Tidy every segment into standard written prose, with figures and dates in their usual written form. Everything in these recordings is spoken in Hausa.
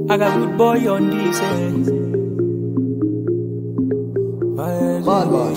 I got good boy on this end. Bad boy.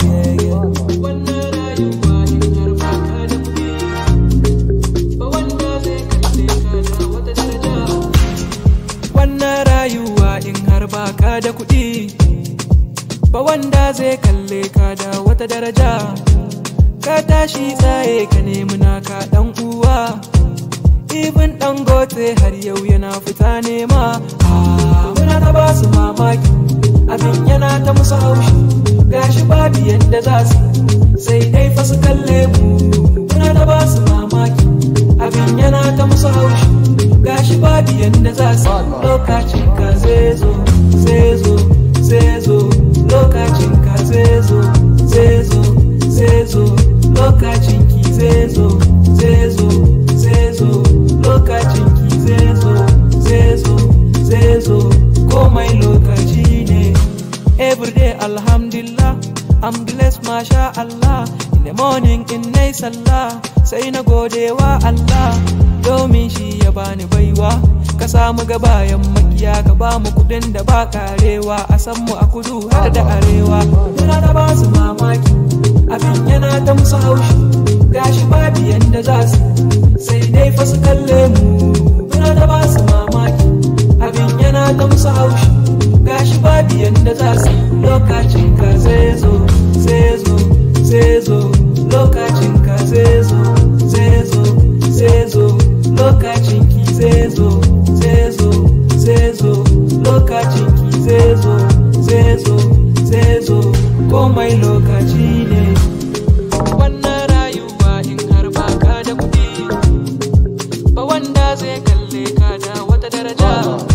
Wannan rayuwa in har baka da kuɗi, ba wanda zai kalle ka da wata daraja. Ka tashi tsaye ka nemi naka ɗan uwa, ibin Dangote har yau yana fita nema. Muna ta ba su mamaki, abin yana ta musu haushi, gashi babu yadda za su sai dai fa su kalle mu. Muna ta ba su mamaki, abin yana ta musu haushi, gashi babu yadda za su. Lokacin ka zai zo, zai zo, zai zo, lokacin ka zai zo, zai zo, zai zo, lokacin ki zai zo, zai zo, zai zo, lokacin ki zai zo, zai zo, zai zo, komai lokaci ne. Everyday alhamdulillah, I'm blessed masha Allah. In the morning in nai sallah, sai na godewa Allah, domin shi ya bani baiwa. Ka samu gabayan makiya, ka ba mu kudin da ba karewa, a san mu a kudu har da arewa. Muna ta ba su mamaki, abin yana ta musu haushi, gashi babu yanda za su sai dai fa su kalle mu. Muna ta ba su mamaki, abin yana ta musu haushi, gashi babu yanda za su. Lokacin ka zai zo, zai zo, zai zo, lokacin ka zai zo, zai zo, zai zo, lokacin ki zai zo, zai zo, zai zo, lokacin ki zai zo, zai zo, zai zo, komai lokaci ne. Wannan rayuwa in har baka da kuɗi, ba wanda zai kalle ka da wata daraja.